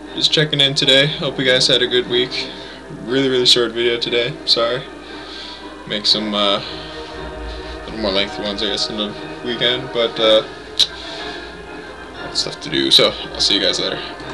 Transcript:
just checking in today. Hope you guys had a good week. Really short video today. Sorry. Make some little more lengthy ones, I guess, in the weekend. But stuff to do. So I'll see you guys later.